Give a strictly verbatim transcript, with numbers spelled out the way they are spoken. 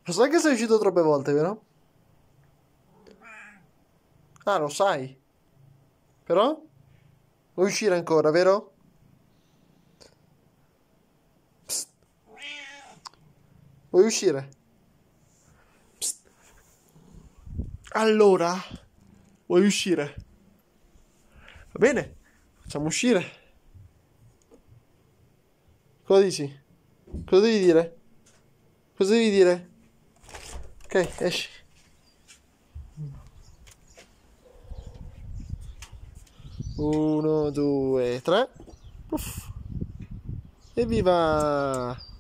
Lo sai che sei uscito troppe volte, vero? Ah, lo sai. Però? Vuoi uscire ancora, vero? Psst. Vuoi uscire? Psst. Allora, vuoi uscire? Va bene, facciamo uscire. Cosa dici? Cosa devi dire? Cosa devi dire? Ok, esci. Uno, due, tre. Uff. Evviva!